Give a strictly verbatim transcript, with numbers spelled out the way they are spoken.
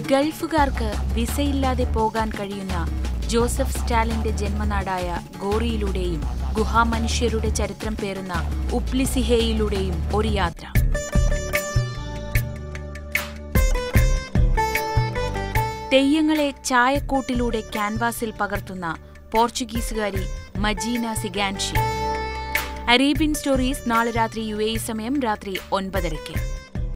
ഗൾഫുകാർക്ക് വിസയില്ലാതെ പോകാൻ കഴിയുന്ന ജോസഫ് സ്റ്റാലിന്റെ ജന്മനാടായ ഗോറിയിലൂടെയും ഗുഹാമനുഷ്യരുടെ ചരിത്രം പേറുന്ന ഉപ്ലിസിഹയിലൂടെയും ഒരു യാത്ര. തെയ്യങ്ങളെ ചായക്കൂട്ടിലൂടെ ക്യാൻവാസിൽ പകർത്തുന്ന പോർച്ചുഗീസുകാരി മജീന സിഗാൻഷി. അറേബ്യൻ സ്റ്റോറീസ് നാളെ രാത്രി യു എ ഇ സമയം രാത്രി ഒൻപതരയ്ക്ക്.